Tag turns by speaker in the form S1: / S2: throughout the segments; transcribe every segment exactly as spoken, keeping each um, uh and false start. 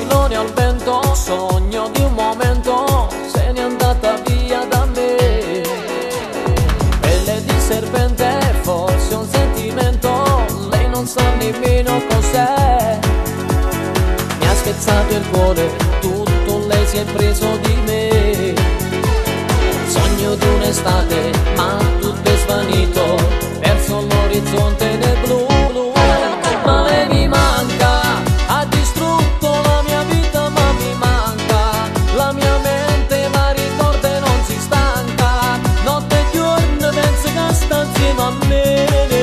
S1: aquiloni al vento, sogno di un momento, se n'è andata via da me. Pelle di serpente, forse un sentimento, lei non sa nemmeno cos'è. Mi ha spezzato il cuore, tutto lei si è preso di me. Sogno di un'estate, ma tutto è svanito, verso l'orizzonte nel blu. Ma lei mi manca, ha distrutto la mia vita, ma mi manca. La mia mente ma ricorda e non si stanca, notte e giorno penso che sta insieme a me.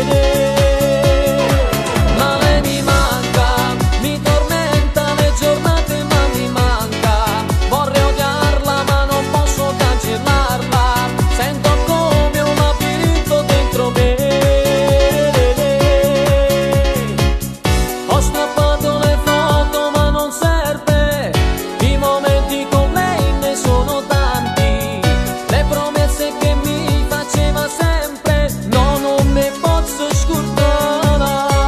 S1: Ma lei mi manca, mi tormenta le giornate, ma mi manca. Vorrei odiarla ma non posso cancellarla, sento come un labirinto dentro me. Ho strappato le foto ma non serve, i momenti con lei ne sono tanti, le promesse che mi faceva sempre, no, non me posso scordare.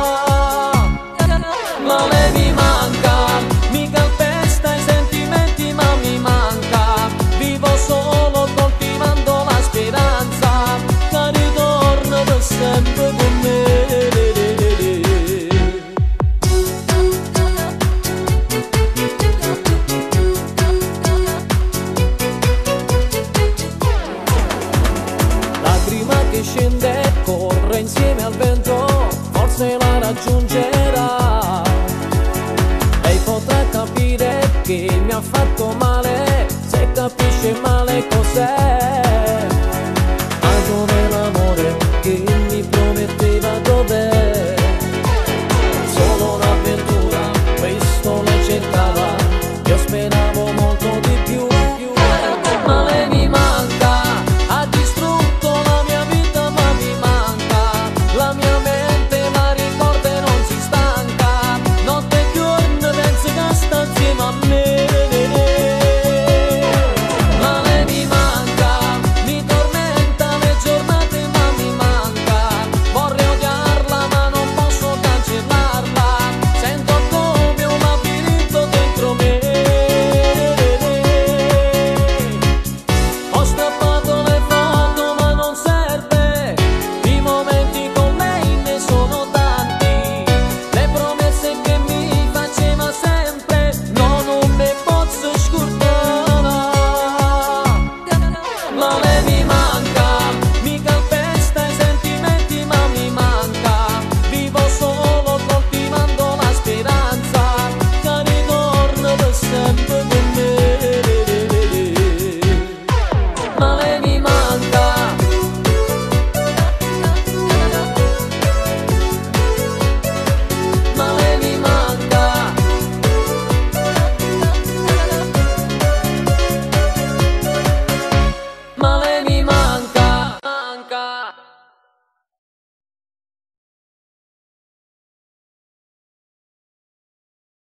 S1: Ma lei mi manca, mi calpesta i sentimenti ma mi manca, vivo solo coltivando la speranza che ritorna per sempre con me. Lacrima che scende, corre insieme al vento, forse la raggiungerà. Lei potrà capire che mi ha fatto male, se capisce male cos'è.